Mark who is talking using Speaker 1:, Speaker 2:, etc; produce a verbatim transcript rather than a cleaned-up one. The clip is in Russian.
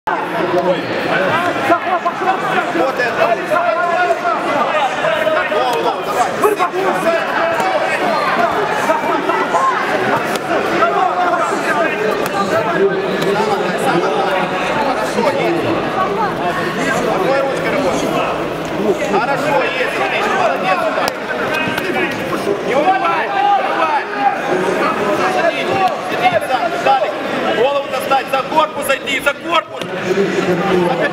Speaker 1: Хорошо, есть, отлично, молодец. Не убивай, не убивай. Садись, садись, Далик. Голову достать, за корпус зайти, за корпус.